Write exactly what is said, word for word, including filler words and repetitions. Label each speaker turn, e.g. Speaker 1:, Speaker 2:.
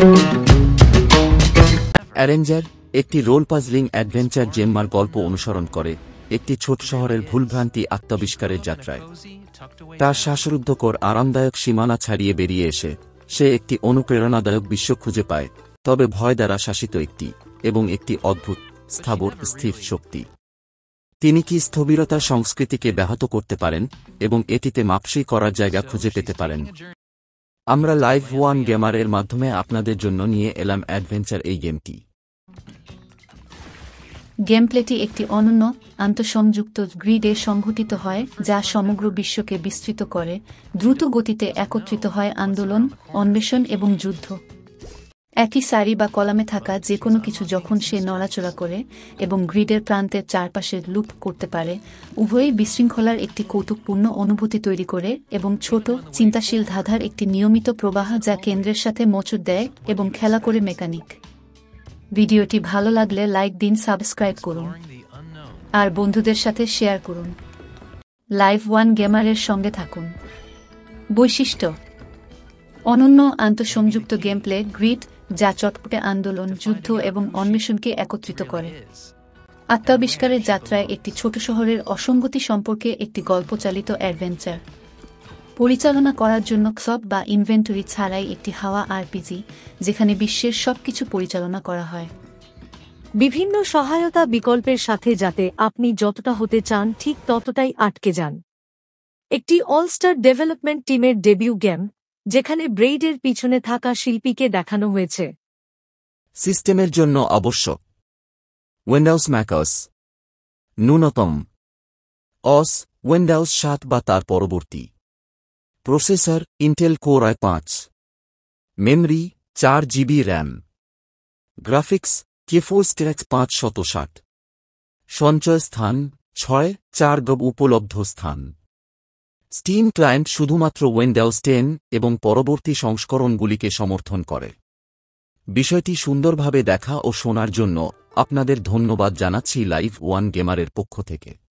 Speaker 1: Arranger একটি role পাজলিং adventure জেম্মার গল্প অনুসরণ করে একটি ছোট শহরের ভুলভ্রান্তি আত্মাবিষ্কারের যাত্রায়। তার শ্বাসরুদ্ধকর আরামদায়ক সীমানা ছাড়িয়ে বেরিয়ে এসে সে একটি অনুপ্রেরণাদায়ক বিশ্ব খুঁজে পায়, তবে ভয় দ্বারা শাসিত একটি এবং একটি অদ্ভুত স্থাবর স্থির শক্তি। তিনি কি স্থবিরতার সংস্কৃতিকে ব্যাহত করতে পারেন এবং এটিতে মাপসই করার জায়গা খুঁজে পেতে পারেন? আমরা লাইভ ওয়ান গেমার এর মাধ্যমে আপনাদের জন্য নিয়ে এলাম অ্যাডভেঞ্চার এই গেমটি।
Speaker 2: গেমপ্লেটি একটি অনন্য আন্তঃসংযুক্ত গ্রিডে সংঘটিত হয় যা সমগ্র বিশ্বকে বিস্তৃত করে। দ্রুত গতিতে একত্রিত হয় আন্দোলন, অন্বেষণ এবং যুদ্ধ। একই সারি বা কলামে থাকা যে কোনো কিছু যখন সে নড়াচড়া করে এবং গ্রিডের প্রান্তের চারপাশে লুপ করতে পারে, উভয়ই বিশৃঙ্খলার একটি কৌতুকপূর্ণ অনুভূতি তৈরি করে এবং ছোট চিন্তাশীল ধাঁধার একটি নিয়মিত প্রবাহ যা কেন্দ্রের সাথে মোচড় দেয় এবং খেলা করে মেকানিক। ভিডিওটি ভালো লাগলে লাইক দিন, সাবস্ক্রাইব করুন আর বন্ধুদের সাথে শেয়ার করুন। লাইভ ওয়ান গেমারের সঙ্গে থাকুন। বৈশিষ্ট্য: অনন্য আন্তঃসংযুক্ত গেমপ্লে গ্রিড যা চটপটে আন্দোলন, যুদ্ধ এবং অন্বেষণকে একত্রিত করে। আত্মাবিষ্কারের যাত্রায় একটি ছোট শহরের অসঙ্গতি সম্পর্কে একটি গল্পচালিত অ্যাডভেঞ্চার। পরিচালনা করার জন্য ক্সব বা ইনভেন্টরি ছাড়াই একটি হাওয়া আরপিজি যেখানে বিশ্বের সবকিছু পরিচালনা করা হয়।
Speaker 3: বিভিন্ন সহায়তা বিকল্পের সাথে যাতে আপনি যতটা হতে চান ঠিক ততটাই আটকে যান। একটি অলস্টার ডেভেলপমেন্ট টিমের ডেবিউ গেম যেখানে ব্রেইডের পিছনে থাকা শিল্পীকে দেখানো হয়েছে।
Speaker 1: সিস্টেমের জন্য আবশ্যক: উইন্ডোজ, ম্যাকওএস ন্যূনতম অস উইন্ডোজ সাত বা তার পরবর্তী। প্রসেসর ইন্টেল কোর আই পাঁচ। মেমরি চার জিবি র্যাম। গ্রাফিক্স কেফোস্টেক্স পাঁচশত ষাট। সঞ্চয় স্থান ছয় চার গব। উপলব্ধ স্থান: স্টিম ক্লায়েন্ট শুধুমাত্র উইন্ডোজ টেন এবং পরবর্তী সংস্করণগুলিকে সমর্থন করে। বিষয়টি সুন্দরভাবে দেখা ও শোনার জন্য আপনাদের ধন্যবাদ জানাচ্ছি লাইভ ওয়ান গেমারের পক্ষ থেকে।